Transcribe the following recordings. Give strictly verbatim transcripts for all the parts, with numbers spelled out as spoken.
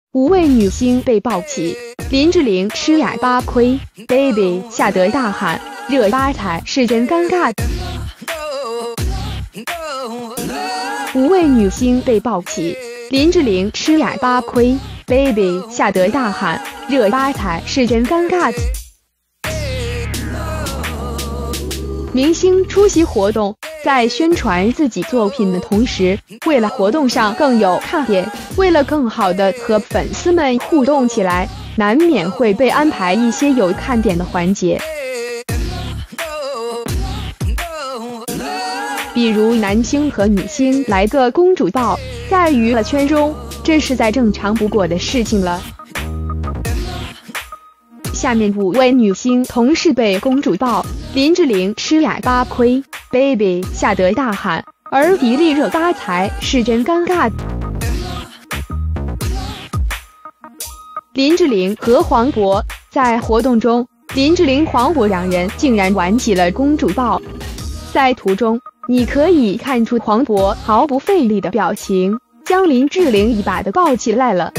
五位女星被爆起，林志玲吃哑巴亏 ，baby 吓得大喊热巴才是真尴尬。五位女星被爆起，林志玲吃哑巴亏 ，baby 吓得大喊热巴才是真尴尬。明星出席活动，在宣传自己作品的同时，为了活动上更有看点，为了更好的和粉丝们互动起来，难免会被安排一些有看点的环节。比如男星和女星来个公主抱，在娱乐圈中，这是再正常不过的事情了。下面五位女星同时被公主抱，林志玲吃哑巴亏 ，baby 吓得大喊，而迪丽热巴才是真尴尬。林志玲和黄渤在活动中，林志玲、黄渤两人竟然玩起了公主抱。在图中，你可以看出黄渤毫不费力的表情，将林志玲一把的抱起来了。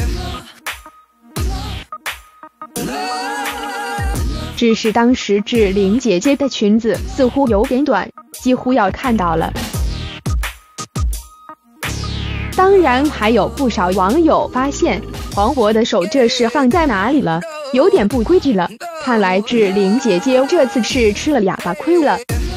只是当时志玲姐姐的裙子似乎有点短，几乎要看到了。当然还有不少网友发现黄渤的手这是放在哪里了，有点不规矩了，看来志玲姐姐这次是吃了哑巴亏了。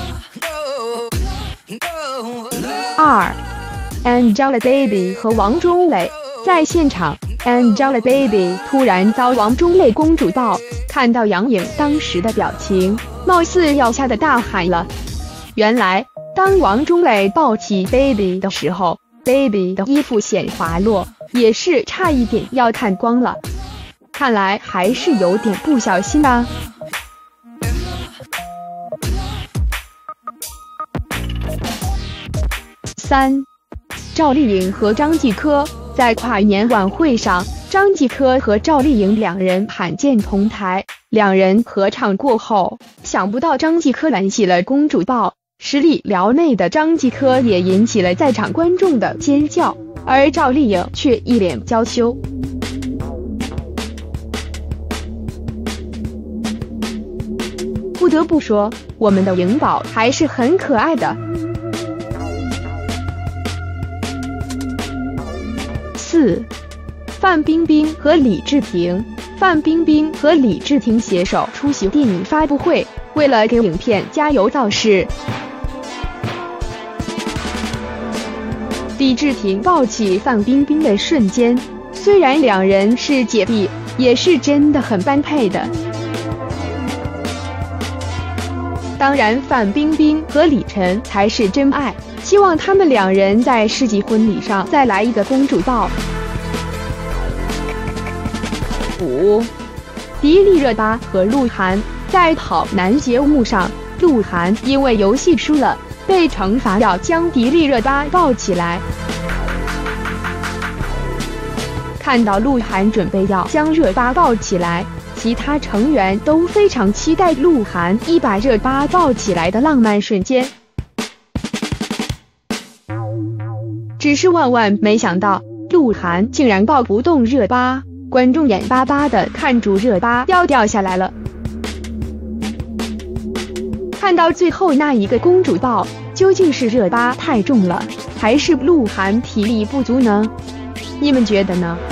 二 Angelababy 和王中磊在现场， Angelababy 突然遭王中磊公主抱，看到杨颖当时的表情，貌似要吓得大喊了。原来当王中磊抱起 baby 的时候， baby 的衣服显滑落，也是差一点要看光了，看来还是有点不小心啊。三赵丽颖和张继科在跨年晚会上，张继科和赵丽颖两人罕见同台，两人合唱过后，想不到张继科玩起了公主抱，实力撩妹的张继科也引起了在场观众的尖叫，而赵丽颖却一脸娇羞。不得不说，我们的颖宝还是很可爱的。四范冰冰和李治廷，范冰冰和李治廷携手出席电影发布会，为了给影片加油造势，李治廷抱起范冰冰的瞬间，虽然两人是姐弟，也是真的很般配的。当然范冰冰和李晨才是真爱，希望他们两人在世纪婚礼上再来一个公主抱。五迪丽热巴和鹿晗在跑男节目上，鹿晗因为游戏输了，被惩罚要将迪丽热巴抱起来。看到鹿晗准备要将热巴抱起来，其他成员都非常期待鹿晗一把热巴抱起来的浪漫瞬间。只是万万没想到，鹿晗竟然抱不动热巴，观众眼巴巴的看住热巴要掉下来了。看到最后那一个公主抱，究竟是热巴太重了，还是鹿晗体力不足呢？你们觉得呢？